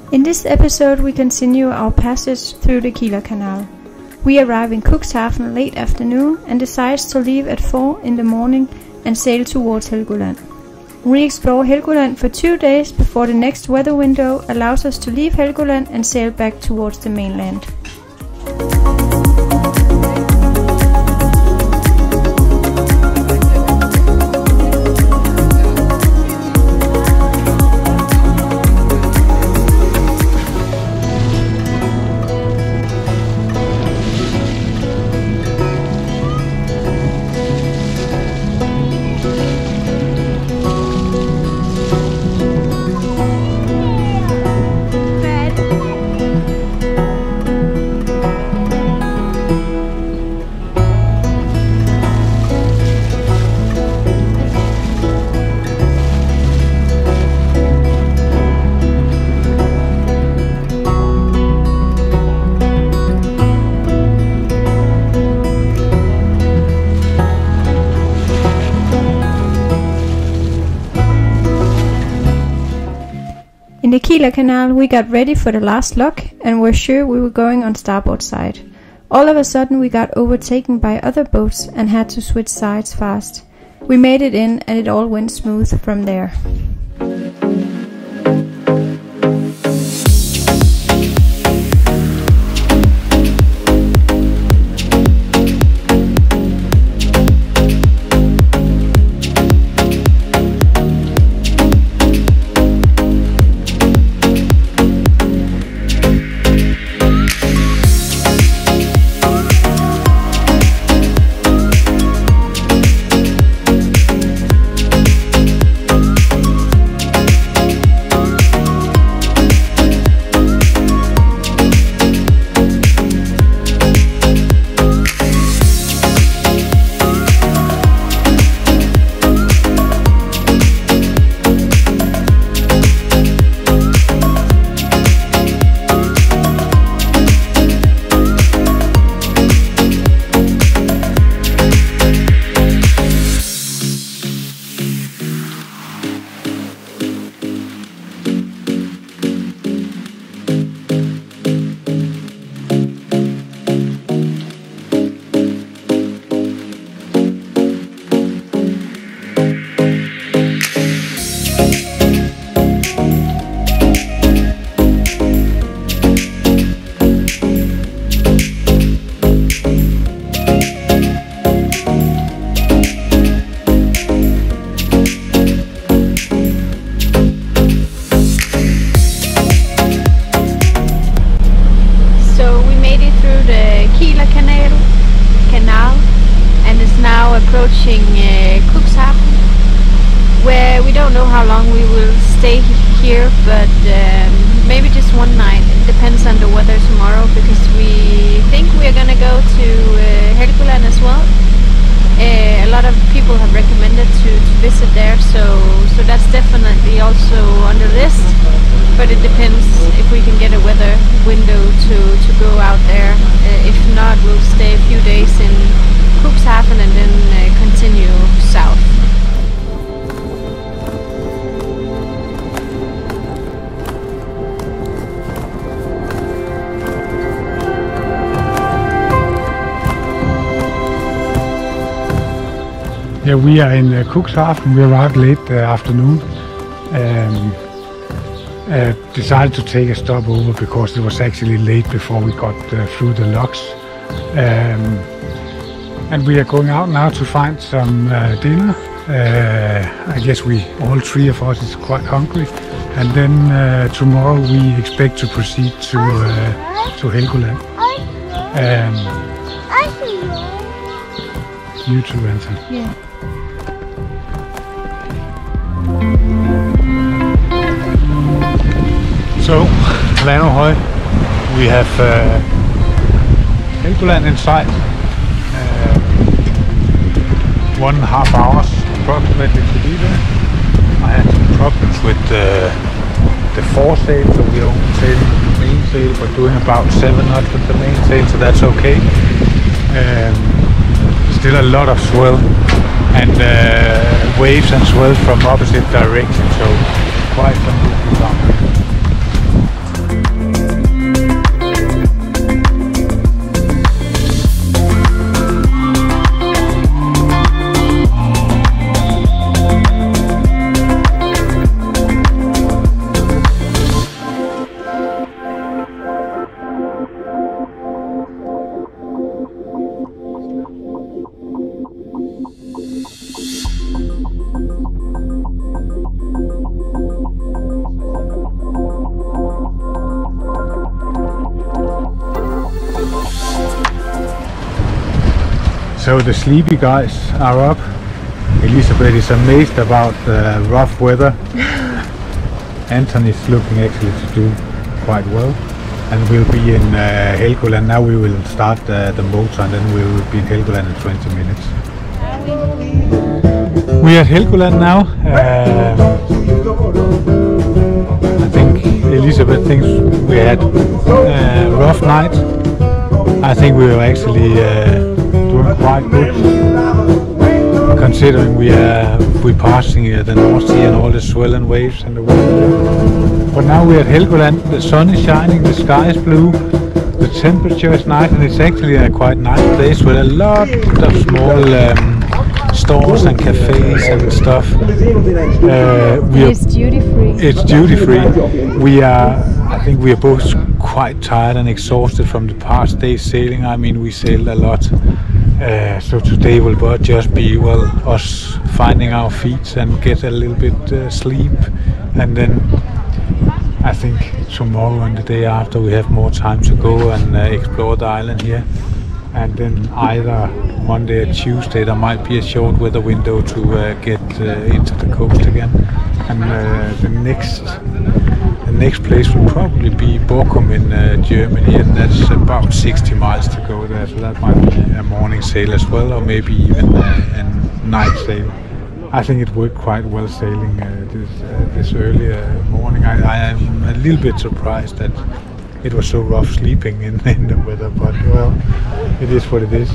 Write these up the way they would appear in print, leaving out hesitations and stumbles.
In this episode we continue our passage through the Kieler Canal. We arrive in Cuxhaven late afternoon and decide to leave at 4 in the morning and sail towards Helgoland. We explore Helgoland for 2 days before the next weather window allows us to leave Helgoland and sail back towards the mainland. In the Kieler Canal we got ready for the last lock and were sure we were going on starboard side. All of a sudden we got overtaken by other boats and had to switch sides fast. We made it in and it all went smooth from there. Approaching Cuxhaven, where we don't know how long we will stay here, but maybe just one night. It depends on the weather tomorrow, because we think we are gonna go to Helgoland as well. A lot of people have recommended to visit there, so that's definitely also on the list. But it depends if we can get a weather window to go out there. If not, we'll stay a few days in Cuxhaven and then continue south. Yeah, we are in Cuxhaven. We arrived late afternoon. Decided to take a stop over because it was actually late before we got through the locks. And we are going out now to find some dinner. I guess all three of us is quite hungry. And then tomorrow we expect to proceed to Helgoland. You too, Anton. Yeah. So, Lanohøj, we have Helgoland in sight. 1.5 hours approximately to be there. I had some problems with the foresail, so we are only sailing with the mainsail, but doing about 7 knots with the mainsail, so that's okay. Still a lot of swell and waves and swell from opposite directions, so quite some movement down. So the sleepy guys are up. Elisabeth is amazed about the rough weather. Anton is looking actually to do quite well. And we'll be in Helgoland. Now we will start the motor and then we will be in Helgoland in 20 minutes. We are at Helgoland now. I think Elisabeth thinks we had a rough night. I think we were actually doing quite good, considering we're passing the North Sea and all the swelling waves and the wind. But now we're at Helgoland. The sun is shining, the sky is blue, the temperature is nice, and it's actually a quite nice place with a lot of small stores and cafes and stuff. It's duty free. It's duty free. I think we are both quite tired and exhausted from the past day's sailing. I mean, we sailed a lot. So today will just be, well, us finding our feet and get a little bit sleep, and then I think tomorrow and the day after we have more time to go and explore the island here, and then either Monday or Tuesday there might be a short weather window to get into the coast again, and the next place will probably be Bochum in Germany, and that's about 60 miles to go there, so that might be a morning sail as well, or maybe even a night sail. I think it worked quite well sailing this early morning. I am a little bit surprised that it was so rough sleeping in the weather, but well, it is what it is.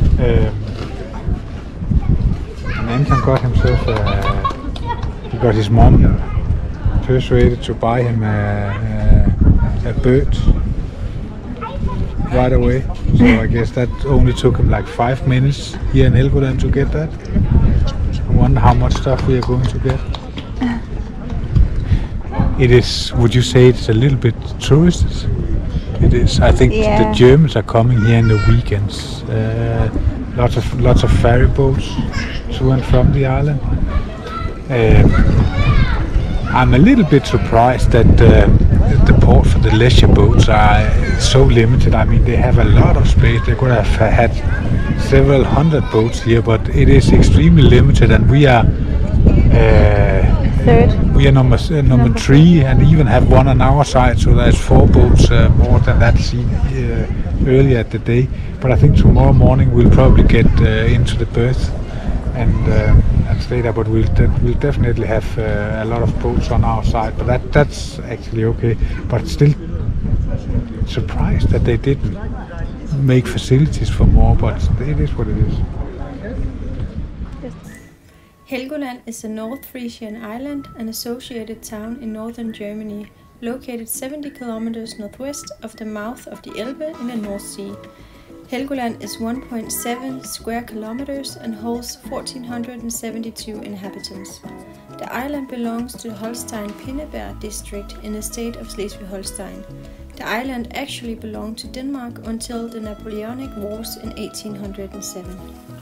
And Anton got himself, he got his mom persuaded to buy him a bird right away. So I guess that only took him like 5 minutes here in Helgoland to get that. I wonder how much stuff we are going to get. It is, would you say it's a little bit tourist? It is. I think the Germans are coming here in the weekends. Lots of ferry boats to and from the island. I'm a little bit surprised that the port for the leisure boats are so limited. I mean, they have a lot of space. They could have had several hundred boats here, but it is extremely limited, and we are third. We are number 3, and even have one on our side, so there's 4 boats more than that seen earlier at the day. But I think tomorrow morning we'll probably get into the berth and stay there, but we'll definitely have a lot of boats on our side, but that's actually okay. But still surprised that they didn't make facilities for more, but it is what it is. Helgoland is a North Frisian island and associated town in northern Germany, located 70 kilometers northwest of the mouth of the Elbe in the North Sea. Helgoland is 1.7 square kilometers and holds 1,472 inhabitants. The island belongs to the Holstein-Pinneberg district in the state of Schleswig-Holstein. The island actually belonged to Denmark until the Napoleonic Wars in 1807.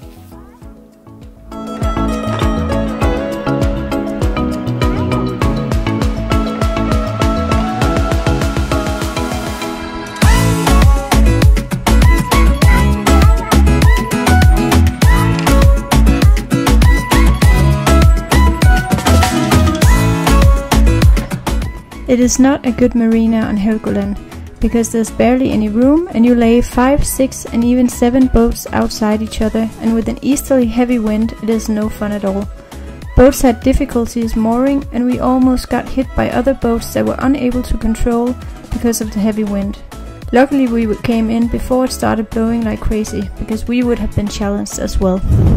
It is not a good marina on Helgoland, because there's barely any room and you lay 5, 6 and even 7 boats outside each other, and with an easterly heavy wind it is no fun at all. Boats had difficulties mooring, and we almost got hit by other boats that were unable to control because of the heavy wind. Luckily we came in before it started blowing like crazy, because we would have been challenged as well.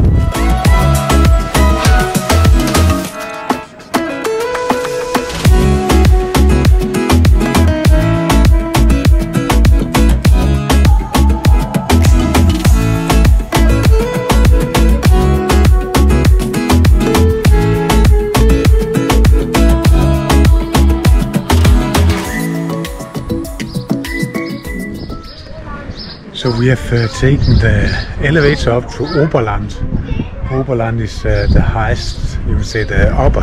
So we have taken the elevator up to Oberland. Oberland is the highest, you would say, the upper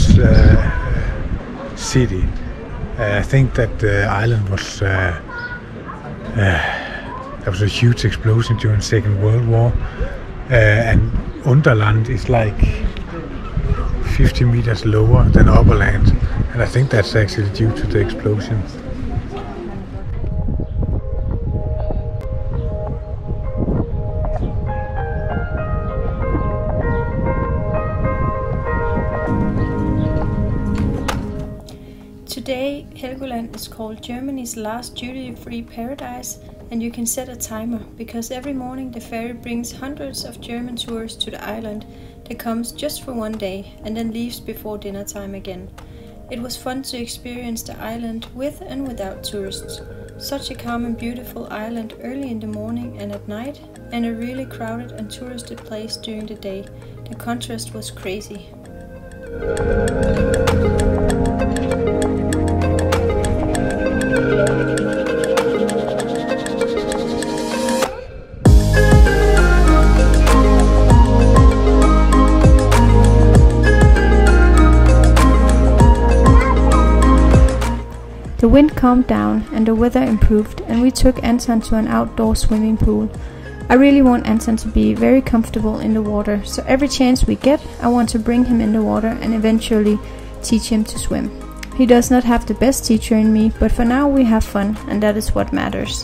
city. I think that the island was there was a huge explosion during the Second World War. and Underland is like 50 meters lower than Overland, and I think that's actually due to the explosion. Today, Helgoland is called Germany's last duty-free paradise, and you can set a timer, because every morning the ferry brings hundreds of German tourists to the island that comes just for one day and then leaves before dinner time again. It was fun to experience the island with and without tourists. Such a calm and beautiful island early in the morning and at night, and a really crowded and touristed place during the day. The contrast was crazy. The wind calmed down and the weather improved, and we took Anton to an outdoor swimming pool. I really want Anton to be very comfortable in the water, so every chance we get, I want to bring him in the water and eventually teach him to swim. He does not have the best teacher in me, but for now we have fun, and that is what matters.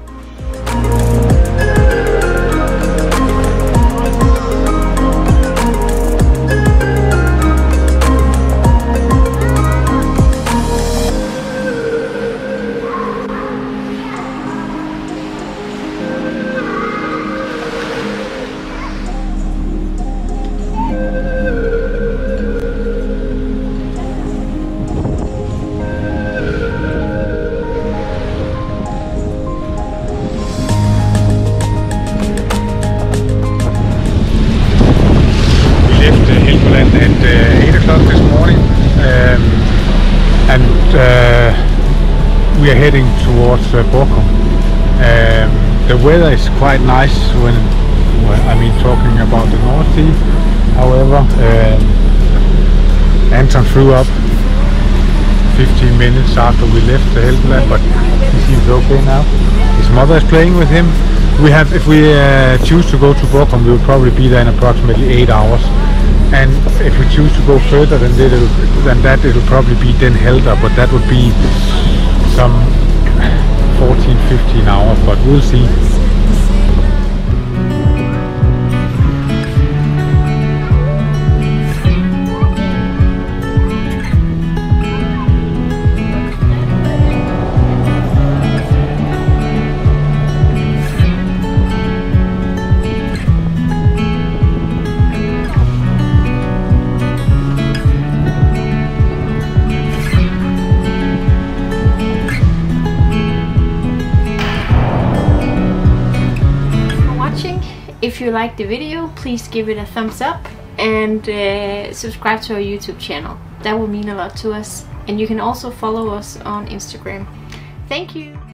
At 8 o'clock this morning, and we are heading towards Borkum. The weather is quite nice when talking about the North Sea. However, Anton threw up 15 minutes after we left the Helgoland, but he seems okay now. His mother is playing with him. If we choose to go to Borkum, we will probably be there in approximately 8 hours. And if we choose to go further than that, it'll probably be Den Helder, but that would be some 14-15 hours, but we'll see. If you liked the video, please give it a thumbs up and subscribe to our YouTube channel. That will mean a lot to us. And you can also follow us on Instagram. Thank you!